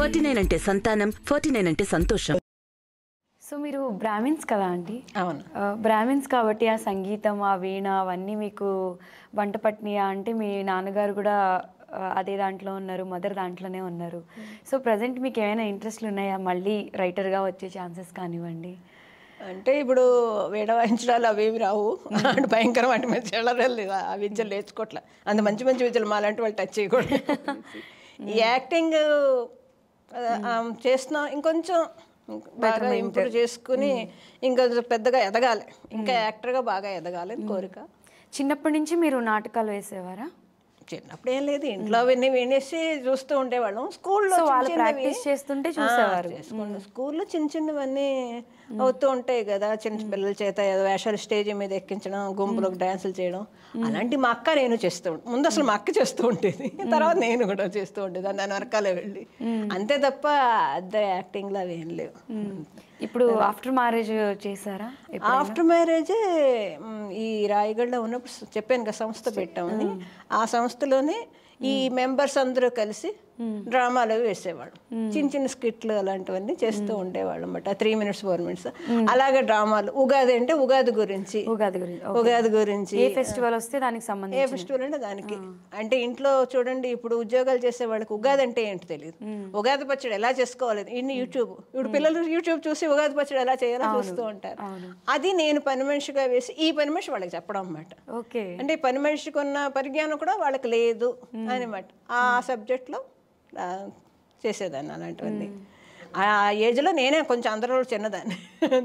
49 అంటే సంతానం, 49 అంటే సంతోషం. సో మీరు బ్రాహ్మిన్స్ కదా అండి? అవును. బ్రాహ్మిన్స్ కాబట్టి ఆ సంగీతం, ఆ వీణ అవన్నీ మీకు వంట పట్టినయా? అంటే మీ నాన్నగారు కూడా అదే దాంట్లో ఉన్నారు, మదర్ దాంట్లోనే ఉన్నారు. సో ప్రజెంట్ మీకు ఏమైనా ఇంట్రెస్ట్లు ఉన్నాయా మళ్ళీ రైటర్గా వచ్చే ఛాన్సెస్ కానివ్వండి? అంటే ఇప్పుడు వీణ వాయించడాలు అవేమి రావు. అంటే భయంకరం వాటి మీద చెల్లలేదు, ఆ విద్యలు నేర్చుకోవట్లే. అంత మంచి మంచి విద్యలు మాలాంటి వాళ్ళు టచ్ చేయకూడదు. ఈ యాక్టింగ్ చేస్తున్నాం, ఇంకొంచెం బాగా ఇంప్రూవ్ చేసుకుని ఇంకా పెద్దగా ఎదగాలి, ఇంకా యాక్టర్గా బాగా ఎదగాలి కోరిక. చిన్నప్పటి నుంచి మీరు నాటకాలు వేసేవారా? చిన్నప్పుడు ఏం లేదు, ఇంట్లో అవన్నీ వినేసి చూస్తూ ఉండేవాళ్ళం. స్కూల్లో ప్రాక్టీస్ చేస్తుంటే చూసేవారు. స్కూల్లో చిన్న చిన్నవన్నీ అవుతూ ఉంటాయి కదా, చిన్న పిల్లల చేత ఏదో వేషాలు స్టేజ్ మీద ఎక్కించడం, గుంపులకు డాన్సులు చేయడం, అలాంటి మా అక్క నేను చేస్తూ ఉంటాను. ముందు అసలు మా అక్క చేస్తూ ఉండేది, తర్వాత నేను కూడా చేస్తూ ఉండేది దాని వెనకాలే వెళ్ళి. అంతే తప్ప అద్దె యాక్టింగ్లో అవి ఏం లేవు. ఇప్పుడు ఆఫ్టర్ మ్యారేజ్ చేశారా? ఆఫ్టర్ మ్యారేజే ఈ రాయగఢలో ఉన్నప్పుడు చెప్పాను కదా సంస్థ పెట్టామని, ఆ సంస్థలోనే ఈ మెంబర్స్ అందరూ కలిసి డ్రామాలు వేసేవాళ్ళు. చిన్న చిన్న స్కిట్లు అలాంటివన్నీ చేస్తూ ఉండేవాళ్ళు అన్నమాట. 3 minutes 4 minutes అలాగే డ్రామాలు. ఉగాది అంటే ఉగాది గురించి, ఉగాది గురించి ఏ ఫెస్టివల్ వస్తే దానికి సంబంధించి, ఏ ఫెస్టివల్ అంటే దానికి. అంటే ఇంట్లో చూడండి, ఇప్పుడు ఉద్యోగాలు చేసే వాళ్ళకి ఉగాది అంటే ఏంటి తెలియదు. ఉగాది పచ్చడి ఎలా చేసుకోవాలి ఇన్ని ఇప్పుడు పిల్లలు యూట్యూబ్ చూసి ఉగాది పచ్చడి ఎలా చేయాలో చూస్తూ ఉంటారు. అది నేను పని మనిషిగా వేసి ఈ పని మనిషి వాళ్ళకి చెప్పడం అన్నమాట. అంటే పని మనిషికి ఉన్న పరిజ్ఞానం కూడా వాళ్ళకి లేదు అనమాట. ఆ సబ్జెక్ట్లో చేసేదాన్ని అలాంటివన్నీ. ఆ ఏజ్లో నేనే కొంచెం అందరూ చిన్నదాన్ని,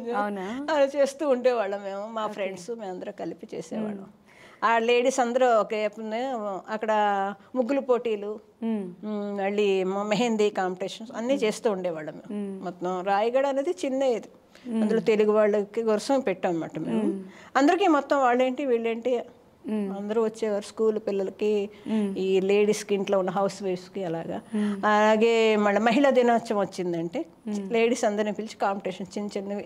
అలా చేస్తూ ఉండేవాళ్ళం మేము, మా ఫ్రెండ్స్ మేమందరం కలిపి చేసేవాళ్ళం. ఆ లేడీస్ అందరూ ఒకే అక్కడ ముగ్గులు పోటీలు, మళ్ళీ మెహందీ కాంపిటీషన్స్ అన్నీ చేస్తూ ఉండేవాళ్ళం మేము. మొత్తం రాయగఢ అనేది చిన్న ఇది, అందులో తెలుగు వాళ్ళకి కోసం పెట్టాం అన్నమాట మేము. అందరికీ మొత్తం వాళ్ళేంటి వీళ్ళేంటి అందరూ వచ్చేవారు. స్కూల్ పిల్లలకి, ఈ లేడీస్కి, ఇంట్లో ఉన్న హౌస్ వైఫ్స్కి అలాగా. అలాగే మళ్ళీ మహిళా దినోత్సవం వచ్చిందంటే లేడీస్ అందరినీ పిలిచి కాంపిటీషన్ చిన్న చిన్నవి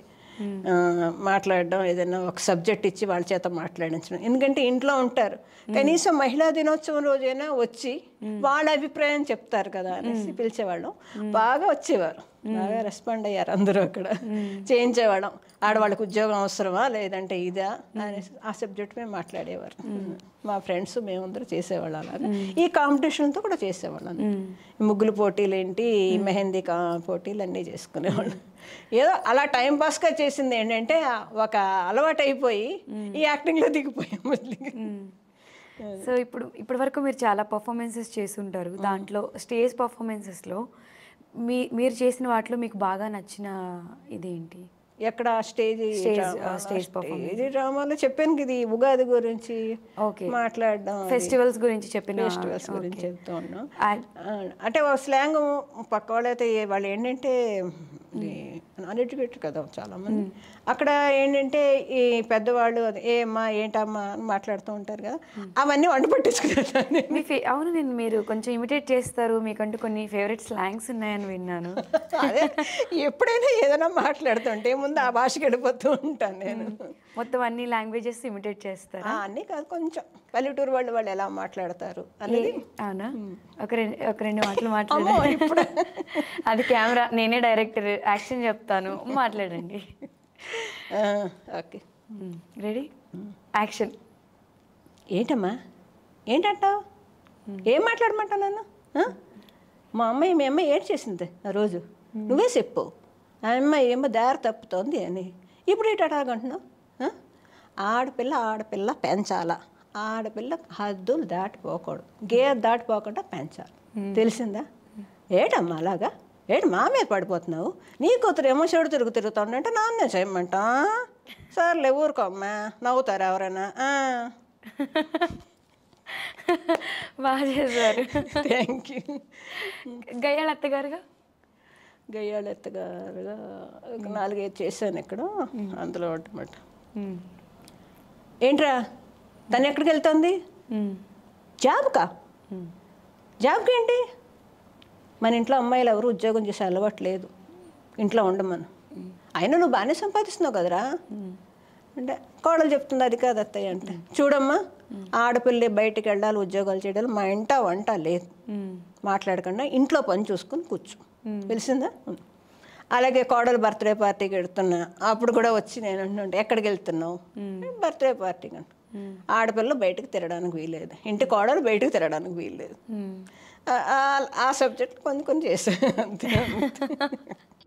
మాట్లాడడం, ఏదైనా ఒక సబ్జెక్ట్ ఇచ్చి వాళ్ళ చేత మాట్లాడించడం. ఎందుకంటే ఇంట్లో ఉంటారు, కనీసం మహిళా దినోత్సవం రోజైనా వచ్చి వాళ్ళ అభిప్రాయం చెప్తారు కదా అనేసి పిలిచేవాళ్ళం. బాగా వచ్చేవారు, బాగా రెస్పాండ్ అయ్యారు అందరూ. అక్కడ చేయించేవాళ్ళం. ఆడవాళ్ళకి ఉద్యోగం అవసరమా లేదంటే ఇదా అనేసి ఆ సబ్జెక్ట్ మేము మాట్లాడేవారు. మా ఫ్రెండ్స్ మేమందరూ చేసేవాళ్ళం అలాగా. ఈ కాంపిటీషన్తో కూడా చేసేవాళ్ళం. ముగ్గులు పోటీలు ఏంటి, మెహందీ పోటీలు అన్నీ చేసుకునేవాళ్ళం. ఏదో అలా టైంపాస్గా చేసింది ఏంటంటే ఒక అలవాటు అయిపోయి ఈ యాక్టింగ్లో దిగిపోయాం మళ్ళీ. సో ఇప్పటి వరకు మీరు చాలా పర్ఫార్మెన్సెస్ చేసి ఉంటారు. దాంట్లో స్టేజ్ పర్ఫార్మెన్సెస్లో మీరు చేసిన వాటిలో మీకు బాగా నచ్చిన ఇదేంటి? ఎక్కడ స్టేజ్ డ్రామాలో చెప్పాను ఇది ఉగాది గురించి మాట్లాడడం, ఫెస్టివల్స్ గురించి చెప్తూ ఉన్నాం. అంటే స్లాంగ్ పక్క వాళ్ళైతే వాళ్ళు ఏంటంటే అన్ఎడ్యుకేటెడ్ కదా చాలామంది. అక్కడ ఏంటంటే ఈ పెద్దవాళ్ళు ఏమ్మా ఏంటమ్మా అని మాట్లాడుతూ ఉంటారు కదా, అవన్నీ వంట పట్టించుకునేదాన్ని. అవును, మీరు కొంచెం ఇమిటేట్ చేస్తారు, మీకంటూ కొన్ని ఫేవరెట్ స్లాంగ్స్ ఉన్నాయని విన్నాను. అదే ఎప్పుడైనా ఏదైనా మాట్లాడుతుంటే ముందు ఆ భాషకి వెళ్ళిపోతూ ఉంటాను నేను. మొత్తం అన్ని లాంగ్వేజెస్ ఇమిటేట్ చేస్తారు? అన్నీ కాదు, కొంచెం పల్లెటూరు వాళ్ళు ఎలా మాట్లాడతారు అనేది. అవునా? ఒక రెండు మాటలు మాట్లాడారు ఇప్పుడు. అది కెమెరా, నేనే డైరెక్టర్, యాక్షన్ చెప్తాను, మాట్లాడండి. Okay, ready, action. ఏంటమ్మా ఏంటంటావు, ఏం మాట్లాడమంటావు నన్ను? మా అమ్మాయి మీ అమ్మాయి ఏడ్ చేసింది ఆ రోజు, నువ్వే చెప్పు. ఆ అమ్మాయి ఏమో దారి తప్పుతోంది అని ఇప్పుడు ఏంటంటున్నావు? ఆడపిల్ల పెంచాలా, ఆడపిల్ల హద్దులు దాటిపోకూడదు, గేర్ దాటిపోకుండా పెంచాలి, తెలిసిందా? ఏటమ్మా అలాగా, ఏడు మా మీద పడిపోతున్నావు, నీ కూతురు ఏమో చెడు తిరుగుతుందంటే నాన్నే చేయమంటా. సర్లే ఊరుకోమ్మా, నవ్వుతారు ఎవరైనా. బాగా చేశారు, థ్యాంక్ యూ. గయ్యాళ అత్తగారుగా 4-5 చేశాను ఇక్కడ, అందులో అన్నమాట. ఏంట్రా తను ఎక్కడికి వెళ్తుంది? జాబ్కా? జాబ్కి ఏంటి? మన ఇంట్లో అమ్మాయిలు ఎవరు ఉద్యోగం చేసే అలవాటు లేదు, ఇంట్లో ఉండమను. అయినా నువ్వు బాగానే సంపాదిస్తున్నావు కదరా అంటే కోడలు చెప్తుంది అది కాదు అత్తయ్య అంటే. చూడమ్మా, ఆడపిల్లి బయటికి వెళ్ళాలి, ఉద్యోగాలు చేయాలి, మా ఇంట వంట లేదు, మాట్లాడకుండా ఇంట్లో పని చూసుకొని కూర్చో, తెలిసిందా? అలాగే కోడలు బర్త్డే పార్టీకి వెళ్తున్నా, అప్పుడు కూడా వచ్చి నేను అంటుంటే ఎక్కడికి వెళ్తున్నావు? బర్త్డే పార్టీకి అంట. ఆడపిల్ల బయటకు తిరగడానికి వీల్లేదు, ఇంటి కోడలు బయటకు తిరగడానికి వీల్లేదు. ఆ సబ్జెక్ట్ కొన్ని చేశాను అంతే.